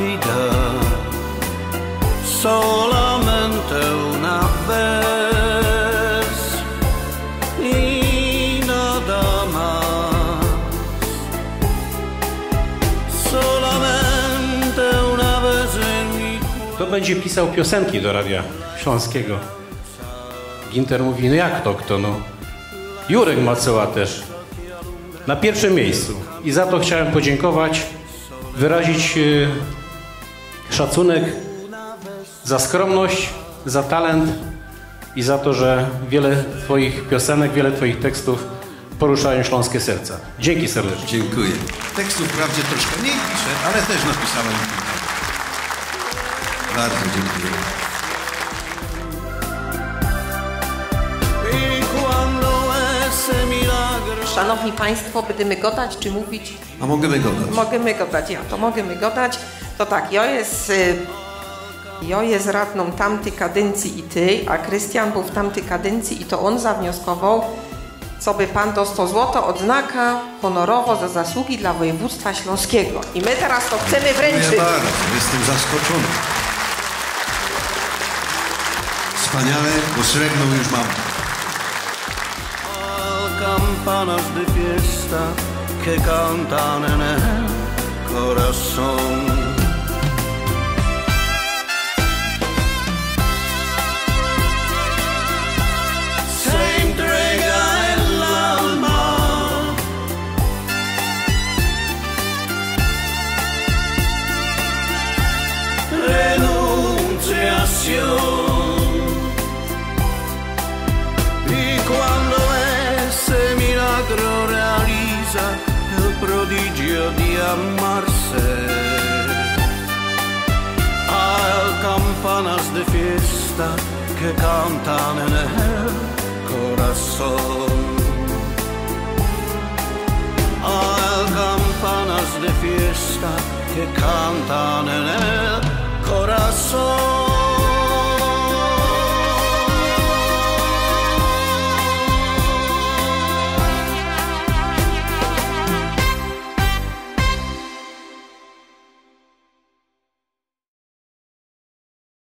vida, solamente una vez y nada más, solamente una vez en mi... Kto będzie pisał piosenki do Radia Śląskiego? Ginter mówi, no jak to kto, no? Jurek Macoła też. Na pierwszym miejscu. I za to chciałem podziękować, wyrazić szacunek za skromność, za talent i za to, że wiele Twoich piosenek, wiele Twoich tekstów poruszają śląskie serca. Dzięki serdecznie. Dziękuję. Tekstów wprawdzie troszkę mniej piszę, ale też napisałem kilka. Bardzo dziękuję. Szanowni Państwo, będziemy gadać czy mówić? A możemy gadać. Możemy gadać, ja to możemy gadać. To tak, ja jest radną tamtej kadencji i tej, a Krystian był w tamtej kadencji i to on zawnioskował, co by Pan dostał złotą odznaka honorowo za zasługi dla województwa śląskiego. I my teraz to chcemy wręczyć. Ja bardzo, jestem zaskoczony. Wspaniale, bo srebrną już mam. Campanas de fiesta que cantan en el corazón. Se entrega el alma, renunciación. Y cuando ese milagro realiza el prodigio de amarse, hay campanas de fiesta que cantan en el corazón. Hay campanas de fiesta que cantan en el corazón.